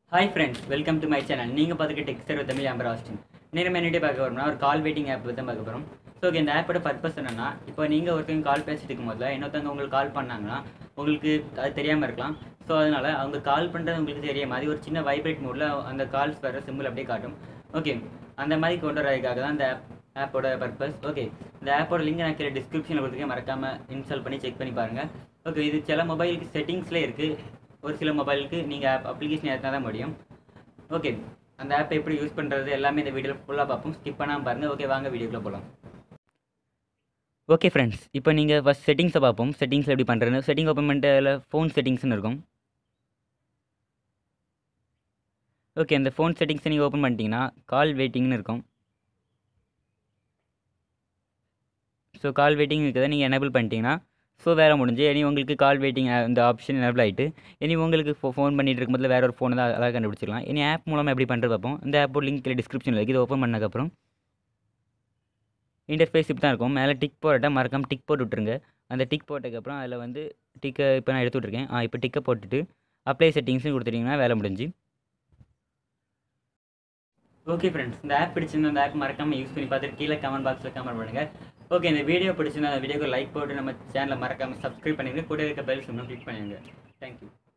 Hi friends, welcome to my channel. நீங்கள் பார்த்துக்க Dexter with Tamil Amber Austin. நேரம் என்னட்டே பார்க்க வரோம்னா ஒரு கால் வெயிட்டிங் ஆப் தான் பார்க்க போகிறோம். ஸோ இந்த ஆப்போட பர்பஸ் என்னன்னா, இப்போ நீங்கள் ஒருத்தவங்க கால் பேசிட்டு இருக்கும் போதில் இன்னொருத்தவங்க உங்களுக்கு கால் பண்ணாங்கன்னா உங்களுக்கு அது தெரியாமல் இருக்கலாம். ஸோ அதனால் அவங்க கால் பண்ணுறது உங்களுக்கு தெரிய மாதிரி ஒரு சின்ன வைப்ரேட் மோடில் அந்த கால்ஸ் வர சிம்பிள் அப்படியே காட்டும். ஓகே, அந்த மாதிரி கொண்டு வரதுக்காக தான் இந்த ஆப்போட பர்பஸ். ஓகே, இந்த ஆப்போட லிங்க் நான் கீழே டிஸ்கிரிப்ஷனில் கொடுத்துருக்கேன், மறக்காமல் இன்ஸ்டால் பண்ணி செக் பண்ணி பாருங்கள். ஓகே, இது சில மொபைலுக்கு செட்டிங்ஸ்லேயே இருக்குது, ஒரு சில மொபைலுக்கு நீங்கள் ஆப் அப்ளிகேஷன் ஏற்றினா தான் முடியும். ஓகே, அந்த ஆப்பை எப்படி யூஸ் பண்ணுறது எல்லாமே இந்த வீடியோவில் ஃபுல்லாக பார்ப்போம், ஸ்கிப் பண்ணாமல் பாருங்கள். ஓகே, வாங்க வீடியோக்குள்ளே போகலாம். ஓகே ஃப்ரெண்ட்ஸ், இப்போ நீங்கள் ஃபஸ்ட் செட்டிங்ஸை பார்ப்போம். செட்டிங்ஸில் எப்படி பண்ணுறது, செட்டிங் ஓப்பன் பண்ணிட்டு அதில் ஃபோன் செட்டிங்ஸ்னு இருக்கும். ஓகே, அந்த ஃபோன் செட்டிங்ஸை நீங்கள் ஓப்பன் பண்ணிட்டீங்கன்னா கால் வெயிட்டிங்னு இருக்கும். ஸோ கால் வெயிட்டிங் இருக்கிறத நீங்கள் எனேபிள் பண்ணிட்டீங்கன்னா ஸோ வேறு முடிஞ்சு இனி உங்களுக்கு கால் வெயிட்டிங் இந்த ஆப்ஷன் எனேபிள் ஆகிட்டு இனி உங்களுக்கு ஃபோன் பண்ணிட்டு இருக்கும்போது வேறு ஒரு ஃபோனை தான் அதாக கண்டுபிடிச்சிடலாம். இனி ஆப் மூலமாக எப்படி பண்ணுறது பார்ப்போம். இந்த ஆப்போட லிங்க் டிஸ்கிரிப்ஷனில் இருக்குது. இது ஓப்பன் பண்ணதுக்கப்புறம் இன்டர்ஃபேஸ் இப்படி தான் இருக்கும். மேலே டிக் போட்டால் மறக்காமல் டிக் போட்டு விட்டுருங்க. அந்த டிக் போட்டதுக்கப்புறம் அதில் வந்து டிக்கை இப்போ நான் எடுத்து விட்ருக்கேன். இப்போ டிக்கை போட்டுட்டு அப்ளை செட்டிங்ஸ்னு கொடுத்துட்டிங்கன்னா வேலை முடிஞ்சு. ஓகே ஃப்ரெண்ட்ஸ், இந்த ஆப் பிடிச்சிருந்தா அந்த ஆப் மறக்காமல் யூஸ் பண்ணி பார்த்துட்டு கீழே கமெண்ட் பாக்ஸில் கமெண்ட் பண்ணுங்கள். ஓகே, இந்த வீடியோ பிடிச்சிருந்தா அந்த வீடியோக்கு லைக் போட்டு நம்ம சேனலை மறக்காமல் சப்ஸ்கிரைப் பண்ணிடுங்க. கூட இருக்க பெல் சிம்லும் கிளிக் பண்ணிடுங்க. தேங்க்யூ.